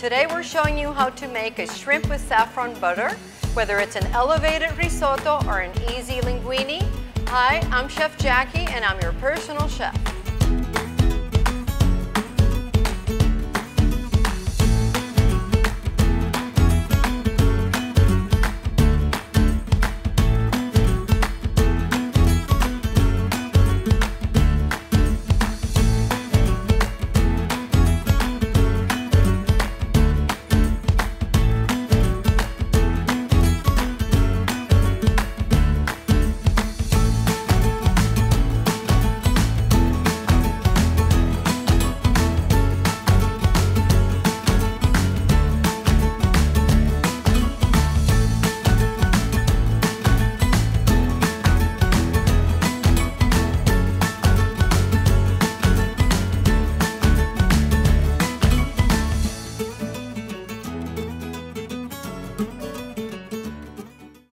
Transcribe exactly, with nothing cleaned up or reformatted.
Today we're showing you how to make a shrimp with saffron butter, whether it's an elevated risotto or an easy linguine. Hi, I'm Chef Jackie and I'm your personal chef.